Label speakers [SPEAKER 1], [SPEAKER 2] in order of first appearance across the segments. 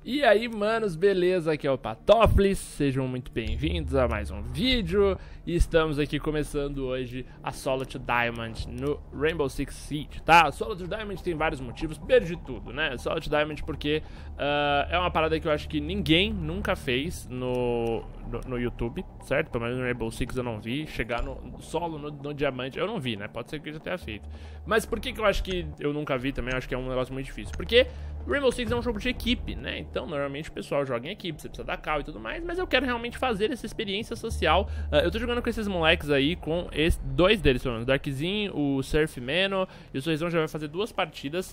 [SPEAKER 1] E aí, manos, beleza? Aqui é o Patóflis, sejam muito bem-vindos a mais um vídeo. E estamos aqui começando hoje a Solo to Diamond no Rainbow Six Siege, tá? Solo to Diamond tem vários motivos, primeiro de tudo, né? Solo to Diamond porque é uma parada que eu acho que ninguém nunca fez no YouTube, certo? Pelo menos no Rainbow Six eu não vi. Chegar no solo, no diamante, eu não vi, né? Pode ser que eu já tenha feito. Mas por que eu acho que eu nunca vi também? Eu acho que é um negócio muito difícil. Porque Rainbow Six é um jogo de equipe, né? Então, normalmente o pessoal joga em equipe, você precisa dar call e tudo mais, mas eu quero realmente fazer essa experiência social. Eu tô jogando com esses moleques aí, com dois deles, pelo menos, o Darkzinho, o Surfmano, e o Sorrisão já vai fazer 2 partidas.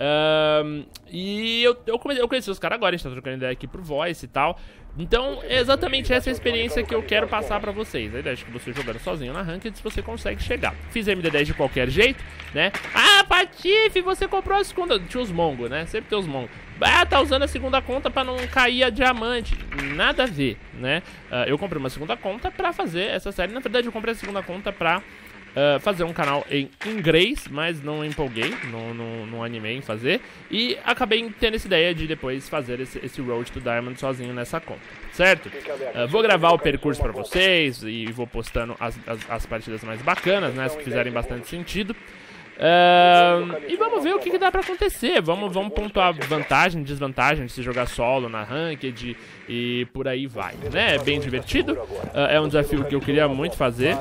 [SPEAKER 1] E eu conheci os caras agora, a gente tá trocando ideia aqui por voice e tal. Então, é exatamente essa experiência que eu quero passar pra vocês. A ideia é que você jogando sozinho na Ranked, se você consegue chegar. Fiz MD10 de qualquer jeito, né? Ah, Patife, você comprou a segunda... Tinha os Mongo, né? Sempre tem os Mongo. Ah, tá usando a segunda conta pra não cair a diamante. Nada a ver, né? Eu comprei uma segunda conta pra fazer essa série. Na verdade, eu comprei a segunda conta pra... fazer um canal em inglês, mas não empolguei, não animei em fazer. E acabei tendo essa ideia de depois fazer esse Road to Diamond sozinho nessa conta, certo? Vou gravar o percurso pra vocês e vou postando as partidas mais bacanas, né, as que fizerem bastante sentido. E vamos ver o que dá pra acontecer. Vamos pontuar vantagem e desvantagem de se jogar solo na Ranked e por aí vai, né? É bem divertido, é um desafio que eu queria muito fazer.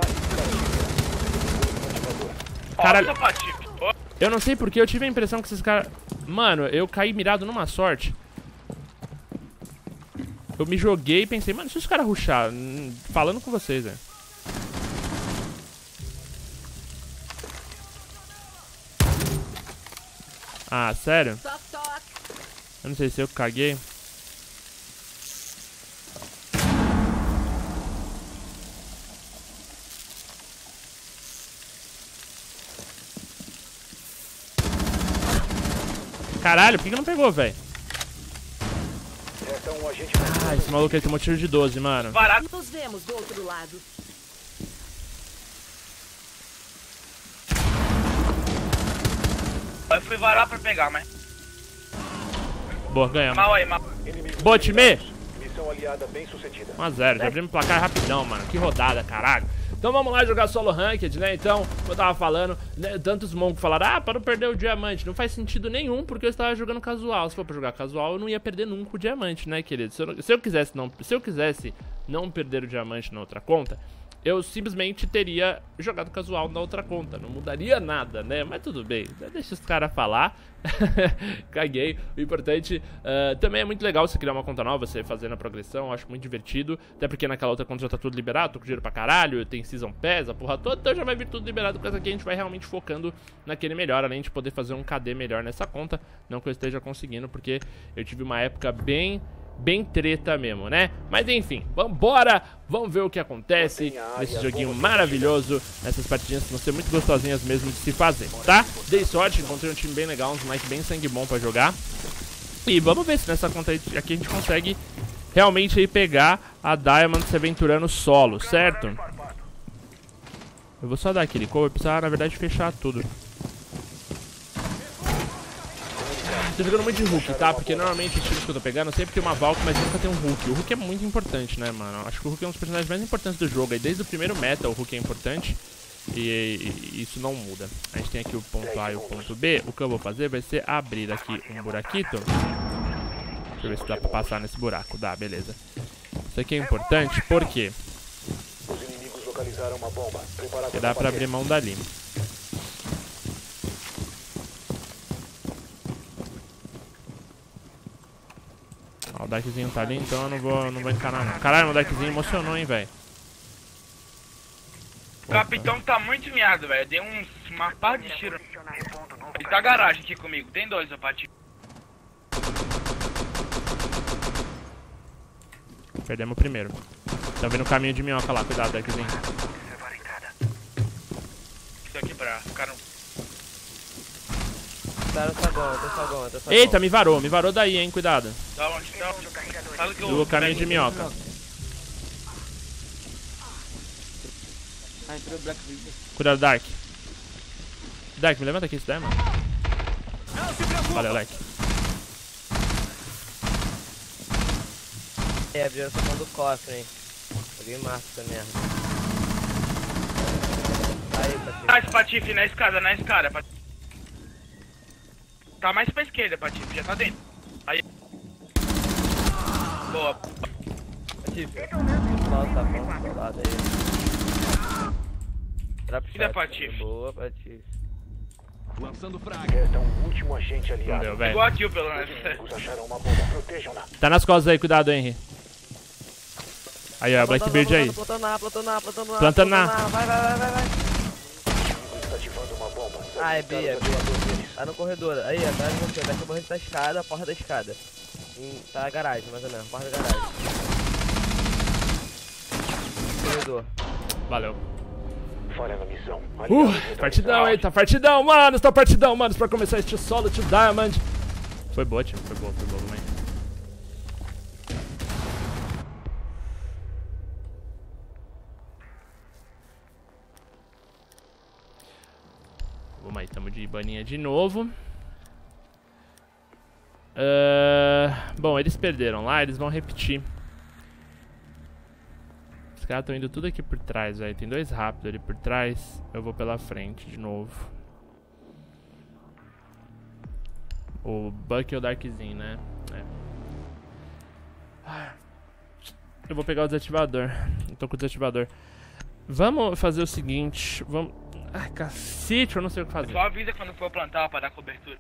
[SPEAKER 1] Caralho, eu não sei porque eu tive a impressão que esses caras... Mano, eu caí mirado numa sorte. Eu me joguei e pensei, mano, se os caras rushar, falando com vocês, velho. Ah, sério? Eu não sei se eu caguei. Caralho, por que não pegou, velho? Ah, esse maluco aí tomou tiro de 12, mano.
[SPEAKER 2] Nos vemos do outro lado.
[SPEAKER 3] Eu fui varar pra pegar, mas...
[SPEAKER 1] Boa, ganhamos.
[SPEAKER 3] Mal aí, mal.
[SPEAKER 1] Boa, time!
[SPEAKER 4] Missão aliada bem sucedida.
[SPEAKER 1] 1 a 0, já abrimos o placar rapidão, mano. Que rodada, caralho. Então vamos lá jogar solo ranked, né? Então, como eu tava falando, né, tantos mongos falaram, ah, para não perder o diamante. Não faz sentido nenhum, porque eu estava jogando casual. Se for pra jogar casual, eu não ia perder nunca o diamante, né, querido? Se eu quisesse não perder o diamante na outra conta, eu simplesmente teria jogado casual na outra conta. Não mudaria nada, né? Mas tudo bem, deixa os caras falar. Caguei. O importante também é muito legal você criar uma conta nova, você fazendo a progressão. Eu acho muito divertido. Até porque naquela outra conta já tá tudo liberado, tô com dinheiro pra caralho, tem Season Pass, a porra toda. Então já vai vir tudo liberado. Com essa aqui a gente vai realmente focando naquele melhor, além de poder fazer um KD melhor nessa conta. Não que eu esteja conseguindo, porque eu tive uma época bem treta mesmo, né? Mas enfim, vambora, vamos ver o que acontece nesse joguinho maravilhoso. Essas partidinhas que vão ser muito gostosinhas mesmo de se fazer, tá? Dei sorte, encontrei um time bem legal, uns moleques bem sangue bom pra jogar. E vamos ver se nessa conta aqui a gente consegue realmente aí pegar a Diamond se aventurando solo, certo? Eu vou só dar aquele cover, precisar na verdade fechar tudo. Tô jogando muito de Hulk, tá? Porque normalmente os times que eu tô pegando sempre tem uma Valk, mas nunca tem um Hulk. O Hulk é muito importante, né, mano? Acho que o Hulk é um dos personagens mais importantes do jogo. Aí desde o primeiro meta o Hulk é importante e isso não muda. A gente tem aqui o ponto A e o ponto B. O que eu vou fazer vai ser abrir aqui um buraquito. Deixa eu ver se dá pra passar nesse buraco. Dá, beleza. Isso aqui é importante porque dá pra abrir mão dali. Ó, o Darkzinho tá ali, então eu não vou encarar não. Caralho, meu Darkzinho emocionou, hein, velho.
[SPEAKER 3] O capitão tá muito miado, velho. Dei uma par de tiro. Ele tá garagem aqui comigo. Tem 2, ó, Pati.
[SPEAKER 1] Perdemos o primeiro. Tá vendo o caminho de minhoca lá, cuidado, Darkzinho.
[SPEAKER 3] Isso aqui pra ficar no...
[SPEAKER 1] Eita, me varou daí, hein, cuidado.
[SPEAKER 3] Da onde? Fala que eu...
[SPEAKER 1] Do caminho de minhoca. Cuidado, Dark. Dark, me levanta aqui, se der, mano. Valeu, Dark.
[SPEAKER 5] É, abriu a seção do cofre, hein. Alguém mata essa merda. Aí, Patife.
[SPEAKER 3] Mais Patife, na escada, Patife. Tá mais pra esquerda, Patife, já tá dentro. Aí. Boa.
[SPEAKER 5] Patife, nossa, bom, do lado aí. Trap
[SPEAKER 3] Tira,
[SPEAKER 5] shot.
[SPEAKER 3] Patife.
[SPEAKER 5] Boa, Patife.
[SPEAKER 4] Lançando fraga. Resta um último agente
[SPEAKER 1] Não
[SPEAKER 4] aliado.
[SPEAKER 1] deu, velho.
[SPEAKER 3] Igual a kill, pelo menos.
[SPEAKER 4] Os acharam uma bomba. Protejam-na.
[SPEAKER 1] Tá nas costas aí, cuidado, Henry. Aí, ó, Blackbeard aí.
[SPEAKER 5] Plantando na.
[SPEAKER 1] Plantando na.
[SPEAKER 5] Vai.
[SPEAKER 4] Está ativando uma bomba.
[SPEAKER 5] Ah, é B. Tá no corredor. Aí, atrás de você. Daqui a pouco tá a escada, a porta da escada. Tá a garagem, mais ou menos. Porta da garagem. Corredor.
[SPEAKER 1] Valeu.
[SPEAKER 4] Falha na missão.
[SPEAKER 1] Partidão, eita, partidão, manos, tá partidão, manos, pra começar este solo to Diamond. Foi boa, time, foi boa, mãe. Vamos aí, tamo de Ibaninha de novo. Bom, eles perderam lá, eles vão repetir. Os caras estão indo tudo aqui por trás, velho. Tem dois rápidos ali por trás. Eu vou pela frente de novo. O Buck e o Darkzinho, né? Eu vou pegar o desativador. Eu tô com o desativador. Vamos fazer o seguinte. Vamos... Ai, cacete, eu não sei o que fazer.
[SPEAKER 3] Só avisa quando for plantar pra dar cobertura.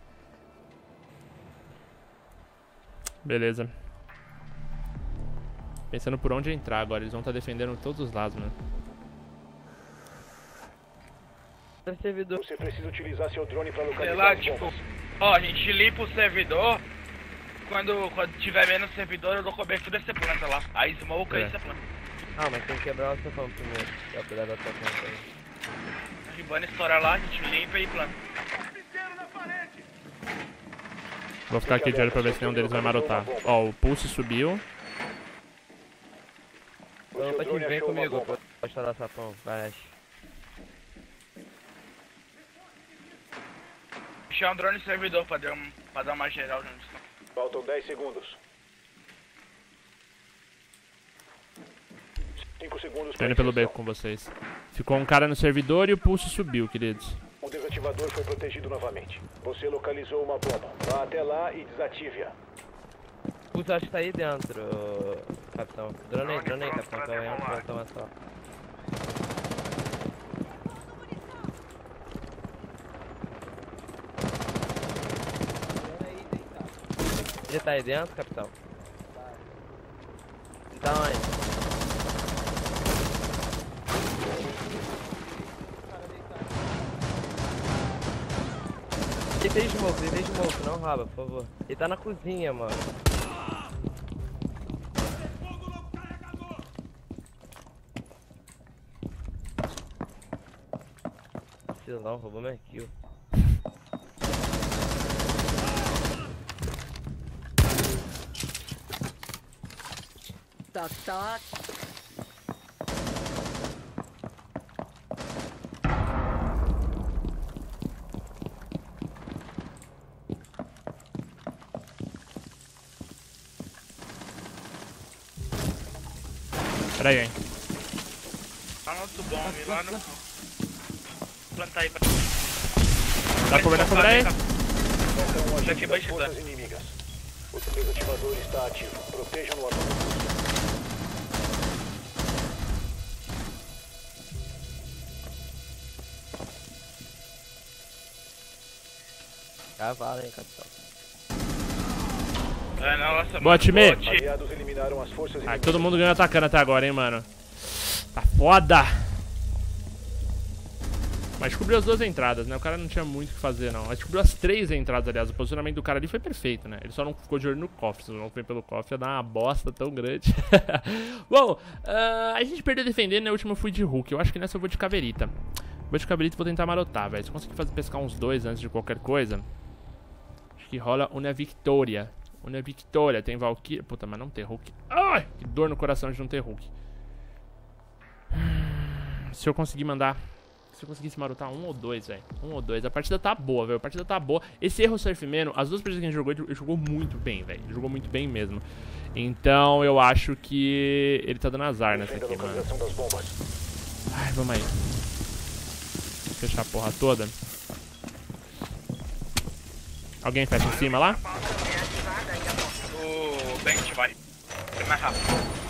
[SPEAKER 1] Beleza. Pensando por onde entrar agora, eles vão estar defendendo todos os lados, mano.
[SPEAKER 5] Servidor.
[SPEAKER 4] Você precisa utilizar seu drone para
[SPEAKER 3] Sei
[SPEAKER 4] localizar
[SPEAKER 3] lá,
[SPEAKER 4] as
[SPEAKER 3] tipo,
[SPEAKER 4] bombas.
[SPEAKER 3] ó, a gente limpa o servidor. Quando tiver menos servidor, eu dou cobertura e você planta lá. Aí smoke aí você planta.
[SPEAKER 5] Ah, mas tem que quebrar o cefão primeiro. Pra cuidar da tua conta aí.
[SPEAKER 3] A ribana estoura lá, a gente limpa e planta.
[SPEAKER 1] Vou ficar aqui de olho pra ver se nenhum deles vai marotar. Ó, o Pulse subiu.
[SPEAKER 5] Então, Patife, vem comigo pra estourar sapão. Vai.
[SPEAKER 3] Deixar um drone no servidor pra dar uma geral junto.
[SPEAKER 4] Faltam 10 segundos. 5 segundos.
[SPEAKER 1] Tô indo pelo beco com vocês. Ficou um cara no servidor e o Pulse subiu, queridos.
[SPEAKER 4] O desativador foi protegido novamente. Você localizou uma bomba. Vá até lá e desative-a.
[SPEAKER 5] Putz, acho que tá aí dentro, capitão. Drone aí, capitão, que eu entro pra tomar só. Ele tá aí dentro, capitão? Tá onde? Ele fez smoke, não rouba, por favor. Ele tá na cozinha, mano. Não, roubou minha kill.
[SPEAKER 2] Toc, toc.
[SPEAKER 1] Pera aí, hein.
[SPEAKER 3] Lá no outro bombe, lá no... Plantar aí pra...
[SPEAKER 1] Dá pra cobrar aí?
[SPEAKER 4] São um
[SPEAKER 3] Já
[SPEAKER 4] agente
[SPEAKER 3] quebrou
[SPEAKER 4] das
[SPEAKER 3] esse
[SPEAKER 4] forças inimigas. O desativador está ativo. Protejam-no a todo custo.
[SPEAKER 5] Cavalo, hein, capitão.
[SPEAKER 3] É, nossa,
[SPEAKER 1] Boa, time.
[SPEAKER 4] Aliados eliminaram as forças
[SPEAKER 1] Ai,
[SPEAKER 4] inimigas.
[SPEAKER 1] todo mundo ganhou atacando até agora, hein, mano. Tá foda. Mas descobriu as duas entradas, né? O cara não tinha muito o que fazer, não. Mas descobriu as três entradas, aliás. O posicionamento do cara ali foi perfeito, né? Ele só não ficou de olho no cofre. Se não vem pelo cofre, ia dar uma bosta tão grande. Bom, a gente perdeu defendendo, né? O último eu fui de Hulk. Eu acho que nessa eu vou de Caveirita. Vou de Caveirita e vou tentar marotar, velho. Se eu conseguir pescar uns dois antes de qualquer coisa, acho que rola uma Victoria. Uma Victoria. Tem Valkyrie. Puta, mas não tem Hulk. Ai, que dor no coração de não ter Hulk. Se eu conseguir mandar se eu conseguisse marotar um ou dois, velho. Um ou dois. A partida tá boa, velho. A partida tá boa. Esse erro Surfman, as duas partidas que a gente jogou, ele jogou muito bem, velho. Ele jogou muito bem mesmo. Então eu acho que ele tá dando azar nessa aqui, mano. Ai, vamos aí. Fechar a porra toda. Alguém fecha em cima lá?
[SPEAKER 3] O Bench vai. Foi mais rápido.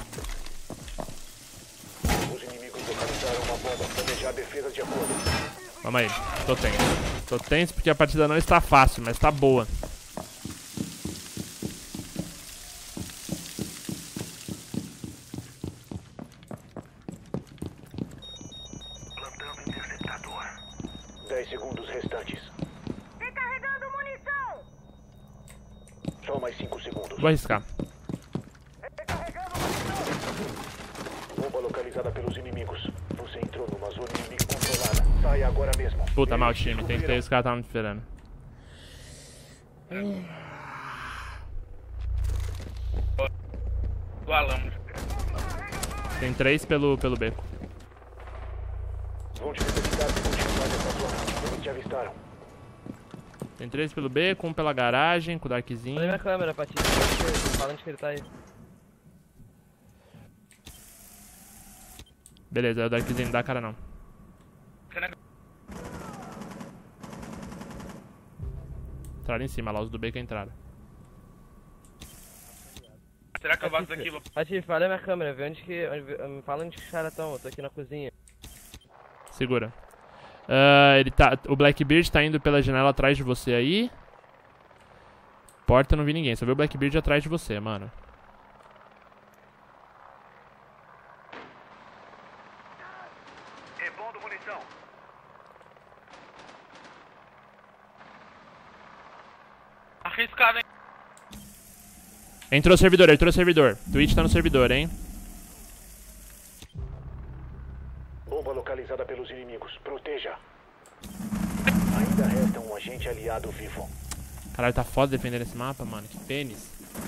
[SPEAKER 4] Os inimigos localizaram uma bomba. Planejar defesa de acordo.
[SPEAKER 1] Vamos aí. Tô tenso. Tô tenso porque a partida não está fácil, mas tá boa.
[SPEAKER 4] Plantando interceptador. 10 segundos restantes.
[SPEAKER 2] Recarregando munição!
[SPEAKER 4] Só mais 5 segundos.
[SPEAKER 1] Vou arriscar.
[SPEAKER 4] Bomba localizada pelos inimigos. Você entrou numa zona inimiga controlada. Saia agora mesmo.
[SPEAKER 1] Puta, mal time. Tentei, os caras estavam me esperando.
[SPEAKER 3] Do Alamo.
[SPEAKER 1] Tem 3 pelo beco.
[SPEAKER 4] Vão te necessitar de continuar nessa zona. Eles te avistaram.
[SPEAKER 1] Tem 3 pelo beco, 1 pela garagem, com o Darkzinho.
[SPEAKER 5] Olha minha câmera, Pati. Falando que ele tá aí.
[SPEAKER 1] Beleza, o Darkzinho não dá cara não. Entraram em cima lá, os do beco entraram.
[SPEAKER 3] Será que eu vazo daqui, Lu?
[SPEAKER 5] Pati, olha minha câmera, vê me fala onde que os caras estão. Eu tô aqui na cozinha.
[SPEAKER 1] Segura. O Blackbeard tá indo pela janela atrás de você aí. Porta, não vi ninguém, só vi o Blackbeard atrás de você, mano.
[SPEAKER 4] Repondo munição.
[SPEAKER 3] Arriscado, hein?
[SPEAKER 1] Entrou o servidor, entrou o servidor. Twitch tá no servidor, hein?
[SPEAKER 4] Bomba localizada pelos inimigos. Proteja. Ainda resta um agente aliado vivo.
[SPEAKER 1] Caralho, tá foda defender esse mapa, mano. Que pênis.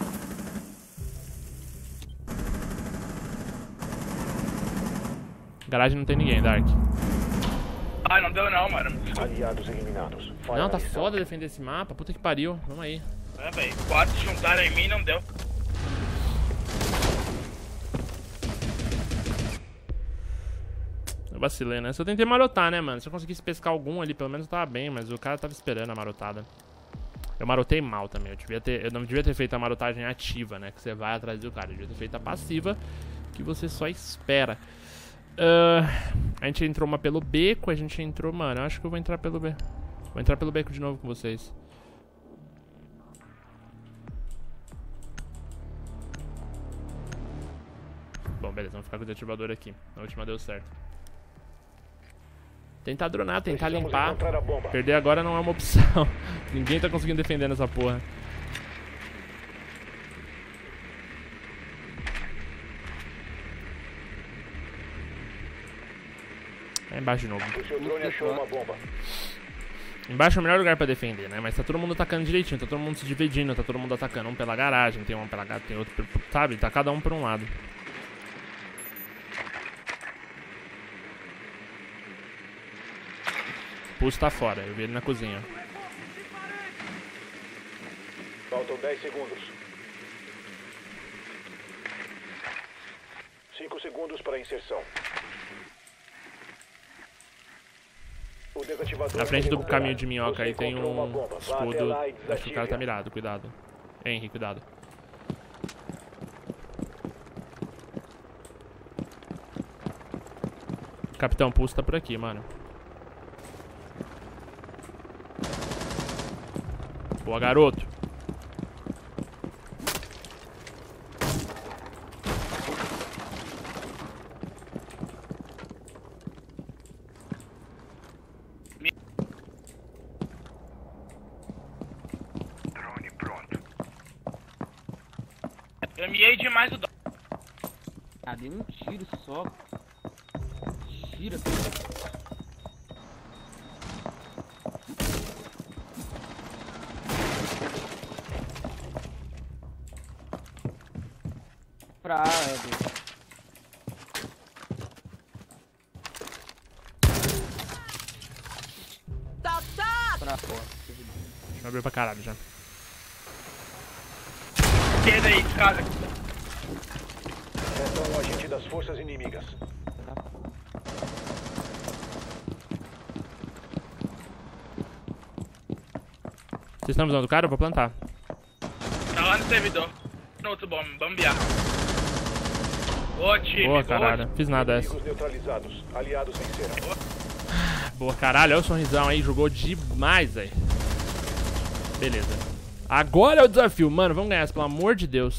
[SPEAKER 1] Garagem não tem ninguém, Dark.
[SPEAKER 3] Ai, não deu não, mano.
[SPEAKER 4] Aliados eliminados. Falha
[SPEAKER 1] Não, tá
[SPEAKER 4] na missão.
[SPEAKER 1] foda defender esse mapa. Puta que pariu. Vamos aí.
[SPEAKER 3] É, velho. 4 se juntaram em mim, não deu.
[SPEAKER 1] Eu vacilei, né? Só tentei marotar, né, mano? Se eu conseguisse pescar algum ali, pelo menos tava bem. Mas o cara tava esperando a marotada. Eu marotei mal também. Eu não devia ter feito a marotagem ativa, né? Que você vai atrás do cara. Eu devia ter feito a passiva, que você só espera. A gente entrou uma pelo beco. A gente entrou... Mano, eu acho que eu vou entrar pelo beco. Vou entrar pelo beco de novo com vocês. Bom, beleza. Vamos ficar com o desativador aqui. Na última deu certo. Tentar dronar, tentar
[SPEAKER 4] Precisamos
[SPEAKER 1] limpar.
[SPEAKER 4] encontrar a bomba.
[SPEAKER 1] Perder agora não é uma opção. Ninguém tá conseguindo defender nessa porra. É embaixo de novo.
[SPEAKER 4] O seu drone achou uma bomba.
[SPEAKER 1] Embaixo é o melhor lugar pra defender, né? Mas tá todo mundo atacando direitinho, tá todo mundo se dividindo, tá todo mundo atacando. Um pela garagem, tem um pela garagem, tem outro... Sabe? Tá cada um por um lado. Pulse tá fora, eu vi ele na cozinha.
[SPEAKER 4] Faltam 10 segundos. 5 segundos para inserção. O desativador
[SPEAKER 1] Na frente do
[SPEAKER 4] foi
[SPEAKER 1] caminho
[SPEAKER 4] recuperado.
[SPEAKER 1] de minhoca aí
[SPEAKER 4] Você
[SPEAKER 1] tem
[SPEAKER 4] encontrou uma
[SPEAKER 1] um
[SPEAKER 4] bomba. Vá até
[SPEAKER 1] escudo.
[SPEAKER 4] lá e
[SPEAKER 1] Acho que o cara
[SPEAKER 4] desative-a.
[SPEAKER 1] tá mirado, cuidado. Henry, cuidado. Capitão Pulse tá por aqui, mano. Boa, garoto.
[SPEAKER 4] Drone pronto.
[SPEAKER 3] Eu miei demais o dó.
[SPEAKER 2] Ah, dei um tiro só. Tira.
[SPEAKER 1] Abriu pra caralho já.
[SPEAKER 3] Esquerda aí, escada.
[SPEAKER 4] Resta um agente das forças inimigas.
[SPEAKER 1] Vocês estão usando o cara? Eu vou plantar.
[SPEAKER 3] Tá lá no servidor. No outro bombear. Boa, time.
[SPEAKER 1] Boa, caralho. Fiz nada essa.
[SPEAKER 4] Inimigos neutralizados. Aliados venceram.
[SPEAKER 1] Boa, caralho. Olha o sorrisão aí. Jogou demais, velho. Beleza. Agora é o desafio. Mano, vamos ganhar essa, pelo amor de Deus.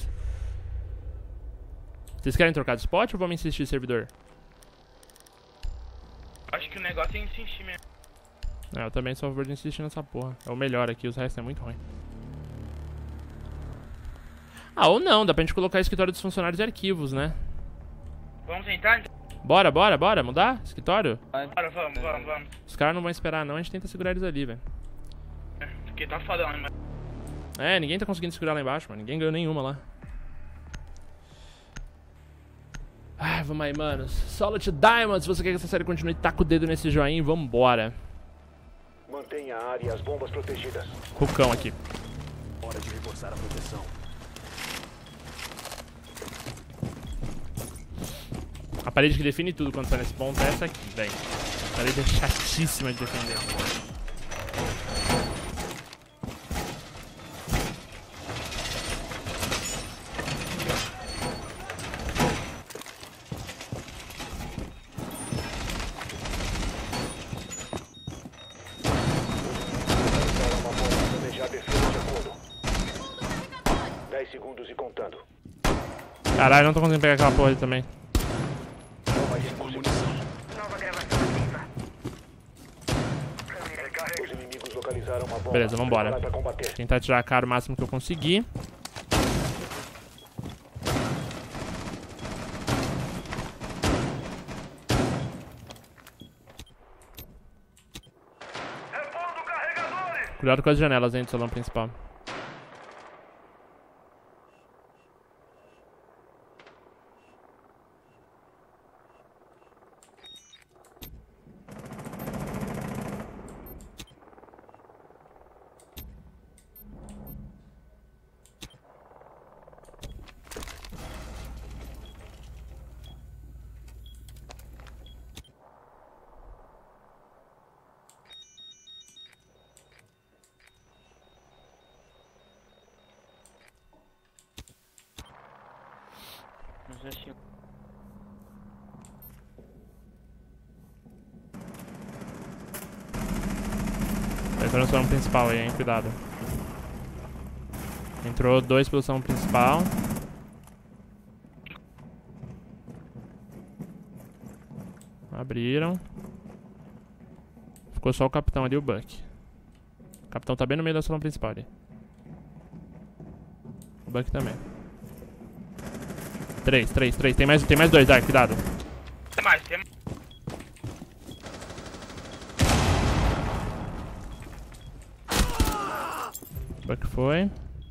[SPEAKER 1] Vocês querem trocar de spot ou vamos insistir no servidor?
[SPEAKER 3] Acho que o negócio é insistir mesmo.
[SPEAKER 1] É, eu também sou a favor de insistir nessa porra. É o melhor aqui, os restos é muito ruim. Ah, ou não. Dá pra gente colocar escritório dos funcionários e arquivos, né?
[SPEAKER 3] Vamos tentar?
[SPEAKER 1] Bora, bora, bora. Mudar? Escritório?
[SPEAKER 3] Bora, vamos.
[SPEAKER 1] Os caras não vão esperar, não. A gente tenta segurar eles ali, velho.
[SPEAKER 3] Porque tá foda lá, mano.
[SPEAKER 1] É, ninguém tá conseguindo segurar lá embaixo, mano. Ninguém ganhou nenhuma lá. Ai, vamos aí, manos. Solid Diamond, se você quer que essa série continue, taca o dedo nesse joinha e vambora.
[SPEAKER 4] Mantenha a área e as bombas protegidas.
[SPEAKER 1] Cucão aqui.
[SPEAKER 4] Hora de reforçar a proteção.
[SPEAKER 1] A parede que define tudo quando tá nesse ponto é essa aqui, velho. A parede é chatíssima de defender.
[SPEAKER 4] Planejar defesa de acordo. 10 segundos e contando.
[SPEAKER 1] Caralho, não tô conseguindo pegar aquela porra ali também.
[SPEAKER 2] Nova gravação ativa.
[SPEAKER 4] Os inimigos localizaram uma bomba.
[SPEAKER 1] Beleza, vambora.
[SPEAKER 4] Preparado pra combater.
[SPEAKER 1] Tentar tirar a cara o máximo que eu conseguir. Cuidado com as janelas, hein, do salão principal.
[SPEAKER 2] Já chegou.
[SPEAKER 1] Tá entrando no salão principal aí, hein, cuidado. Entrou 2 pelo salão principal. Abriram. Ficou só o capitão ali e o Buck. O capitão tá bem no meio da salão principal ali. O Buck também. 3. Tem mais 2, Dark, cuidado.
[SPEAKER 3] Tem mais.
[SPEAKER 1] Buck foi.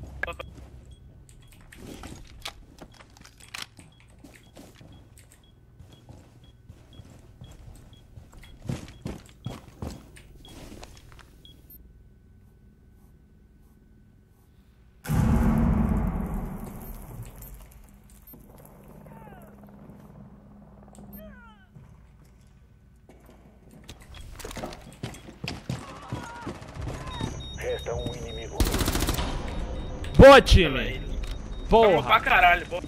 [SPEAKER 4] Resta um inimigo.
[SPEAKER 1] Boa, time!
[SPEAKER 3] Vamos pra
[SPEAKER 1] Porra!
[SPEAKER 3] caralho, pô.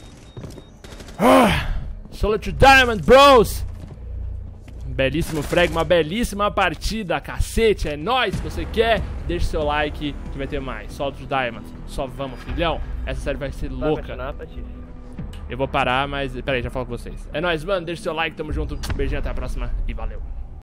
[SPEAKER 1] Solid Diamond, bros! Um belíssimo frag, uma belíssima partida, cacete, é nóis! Se você quer, deixa seu like que vai ter mais. Solid Diamond, só vamos, filhão. Essa série vai ser
[SPEAKER 5] Vai
[SPEAKER 1] louca.
[SPEAKER 5] continuar, Patife?
[SPEAKER 1] Eu vou parar, mas... Pera aí, já falo com vocês. É nóis, mano, deixa seu like, tamo junto. Um beijinho, até a próxima e valeu!